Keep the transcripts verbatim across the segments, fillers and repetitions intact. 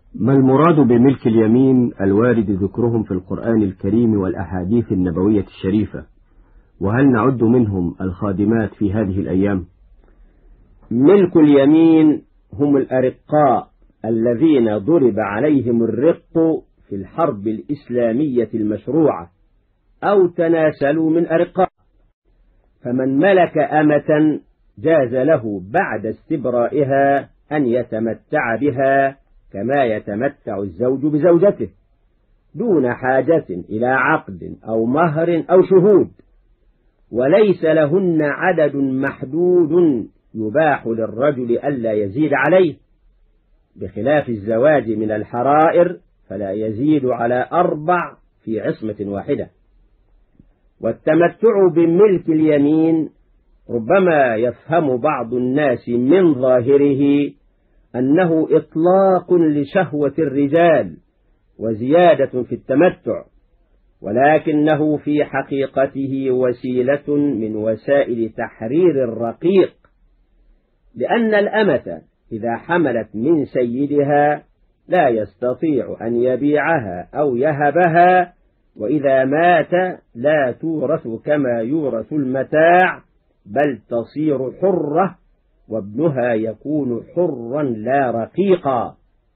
ما المراد بملك اليمين الوارد ذكرهم في القرآن الكريم والأحاديث النبوية الشريفة، وهل نعد منهم الخادمات في هذه الأيام؟ ملك اليمين هم الأرقاء الذين ضرب عليهم الرق في الحرب الإسلامية المشروعة أو تناسلوا من أرقاء، فمن ملك أمة جاز له بعد استبرائها أن يتمتع بها كما يتمتع الزوج بزوجته دون حاجة إلى عقد أو مهر أو شهود، وليس لهن عدد محدود يباح للرجل ألا يزيد عليه، بخلاف الزواج من الحرائر فلا يزيد على أربع في عصمة واحدة. والتمتع بملك اليمين ربما يفهم بعض الناس من ظاهره أنه إطلاق لشهوة الرجال وزيادة في التمتع، ولكنه في حقيقته وسيلة من وسائل تحرير الرقيق، لأن الأمة إذا حملت من سيدها لا يستطيع أن يبيعها أو يهبها، وإذا مات لا تورث كما يورث المتاع، بل تصير حرة وابنها يكون حرا لا رقيقا.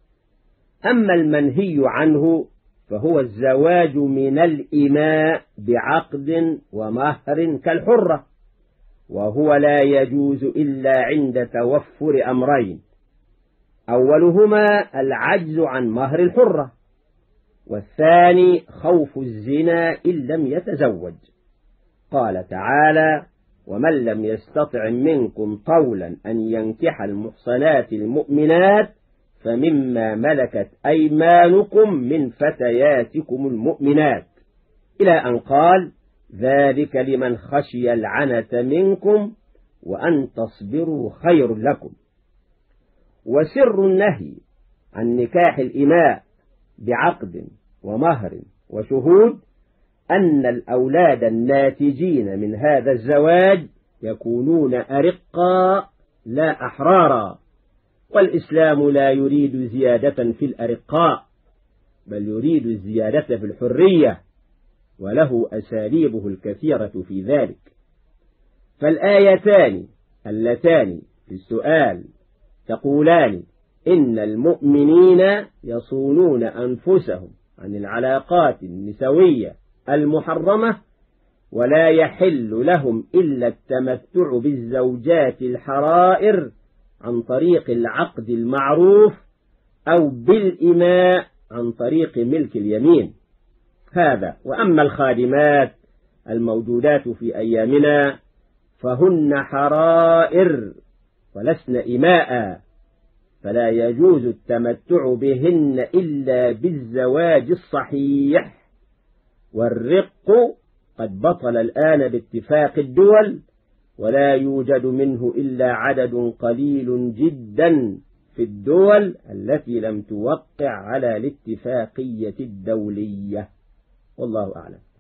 أما المنهي عنه فهو الزواج من الإماء بعقد ومهر كالحرة، وهو لا يجوز إلا عند توفر أمرين: أولهما العجز عن مهر الحرة، والثاني خوف الزنا إن لم يتزوج. قال تعالى: ومن لم يستطع منكم طولا أن ينكح المحصنات المؤمنات فمما ملكت أيمانكم من فتياتكم المؤمنات، إلى أن قال: ذلك لمن خشي العنة منكم وأن تصبروا خير لكم. وسر النهي عن نكاح الإماء بعقد ومهر وشهود أن الأولاد الناتجين من هذا الزواج يكونون أرقا لا أحرارا، والإسلام لا يريد زيادة في الأرقاء بل يريد الزيادة في الحرية، وله أساليبه الكثيرة في ذلك. فالآيتان اللتان في السؤال تقولان إن المؤمنين يصونون أنفسهم عن العلاقات النسوية المحرمة ولا يحل لهم إلا التمتع بالزوجات الحرائر عن طريق العقد المعروف أو بالإماء عن طريق ملك اليمين هذا. وأما الخادمات الموجودات في أيامنا فهن حرائر ولسن إماء، فلا يجوز التمتع بهن إلا بالزواج الصحيح، والرق قد بطل الآن باتفاق الدول، ولا يوجد منه إلا عدد قليل جدا في الدول التي لم توقع على الاتفاقية الدولية، والله أعلم.